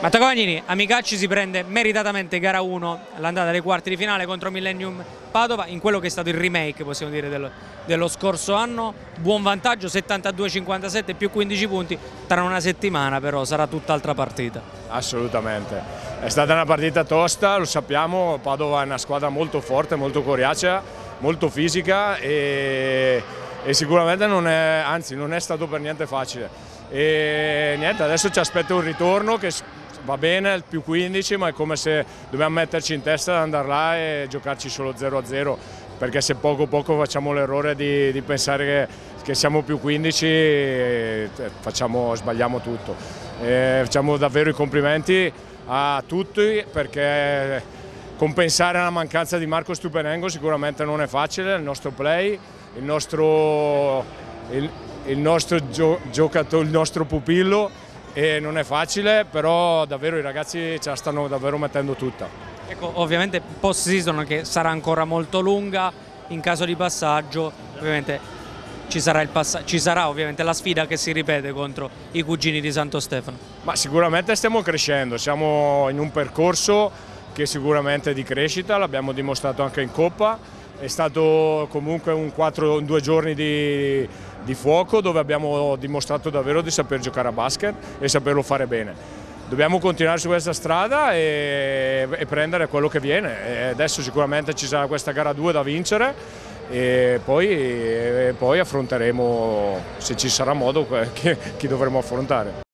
Matteo Cavagnini, Amicacci si prende meritatamente gara 1, l'andata ai quarti di finale contro Millennium Padova, in quello che è stato il remake, possiamo dire, dello scorso anno. Buon vantaggio, 72-57 più 15 punti, tra una settimana però sarà tutt'altra partita. Assolutamente, è stata una partita tosta, lo sappiamo, Padova è una squadra molto forte, molto coriacea, molto fisica e sicuramente non è stato per niente facile. E niente, adesso ci aspetta un ritorno che va bene, il più 15, ma è come se dobbiamo metterci in testa ad andare là e giocarci solo 0-0, perché se poco poco facciamo l'errore di pensare che siamo più 15 sbagliamo tutto. Facciamo davvero i complimenti a tutti, perché compensare la mancanza di Marco Stupenengo sicuramente non è facile, il nostro play, il nostro pupillo, e non è facile, però davvero i ragazzi ce la stanno davvero mettendo tutta. Ecco, ovviamente post season che sarà ancora molto lunga, in caso di passaggio ovviamente ci sarà ovviamente la sfida che si ripete contro i cugini di Santo Stefano. Ma sicuramente stiamo crescendo, siamo in un percorso che sicuramente è di crescita, l'abbiamo dimostrato anche in Coppa, è stato comunque un 2 giorni di fuoco dove abbiamo dimostrato davvero di saper giocare a basket e saperlo fare bene. Dobbiamo continuare su questa strada e prendere quello che viene. E adesso sicuramente ci sarà questa gara 2 da vincere e poi affronteremo, se ci sarà modo, chi dovremo affrontare.